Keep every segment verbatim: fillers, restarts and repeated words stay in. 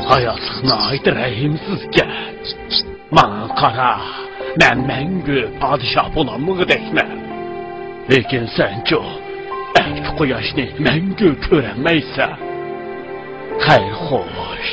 Hayatlık nahit rahimsizken. Bana kara, ben mengü padişah bulanmığı desme. Lekin sen ki o, erk koyaşını mengü köremeyse. Hayır hoş.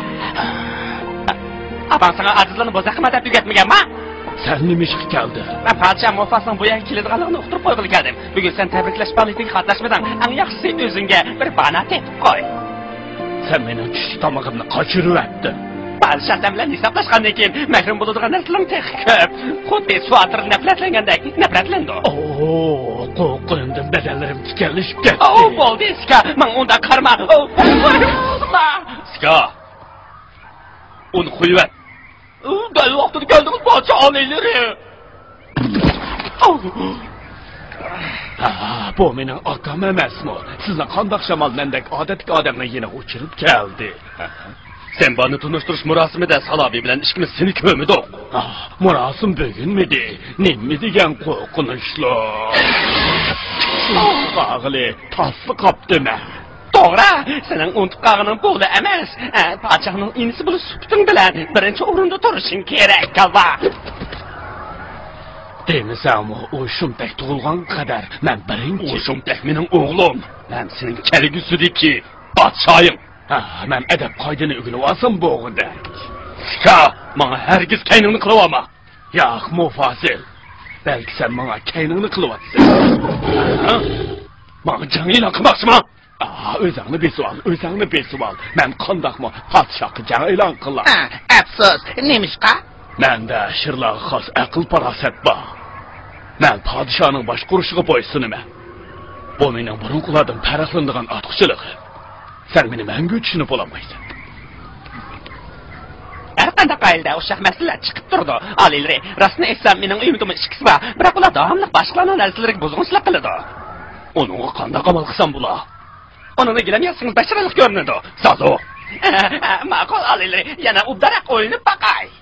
Aban sana acizlerini bozakıma da tügetmegen mi? Sen nimişik geldi? Ben padişah Mufas'ın bu yer kilidğanlığını uqtirib qo'yg'ili geldim. Bugün sen tebrikleşmeliydin, qatnaşmadın. Ang yaxshisi o'zingga bir bana tepib qo'y. Sen benim çiş tamağımını kaçırıp ettin. Padişah sen bilan hisoblashgandan keyin mahrum bo'ladigan narsalar tek ko'p. Xuddi suatır nafratlangandek nafratlandi. Oo, qo'rqindim, bedenlerim tikenlişip ketdi. Oh, bo'ldi, Ska. Men unda qarma. Oh, Ska. Uni qo'yib et. Dal vaqtida keldingiz, podshoh olayları. Ha, bu mening akam emasmi? Sizni qandoq shamal mendek odatli odamni yana o'chirib keldi. Sen bana tanıştırış murasimida Salabi bilan ishimiz seni ko'midik. Ah, murasim bugunmidi? Nima degan qo'rqinchli. Qag'li, tasli qopdimi? To'g'ri, sening untiqog'ining bo'g'li emas. Podshohning inisi bo'lib suputing bilan birinchi o'rinda turishing kerak, kalba. Demisam o shumtak tug'ilgan qadar men birinchi. O shumtak mening o'g'lim. Men sening kelgusudagi podshoyim. Ha, men adab qoidani o'rganib olsam bo'g'ida. Ska, menga hargiz kayningni qilib olma. Yo'q, Mufasil. Balki sen menga kayningni qilyapsan. Ha? Menga jang e'lon qilmoqchiman. Ah, o'zingni besib ol, o'zingni besib ol. Men qandoqmi podshohga jang e'lon qildim. Ha, afsus, nemishqa? Menda shirlarga xos aql farosat bor. Men podshohning boshqarishiga bo'ysuniman. Bu mening burunqilardan farqlanadigan ortiqchiligi. Sen beni menga tushunib olamaysan. Har qanday qaylda o'sha masalalar chiqib turdi. Alilri, rostni aytsam mening umidim ikkisi bor. Biroq ular davomli boshqalarning narsalarga buzg'unchilik qiladi. Uni qanday amal qilsam bo'lar? Uni gilamaysangiz basharalik ko'rinadi. Sazo. Ma'qul Alilri, yana uddaroq o'yinib baqay.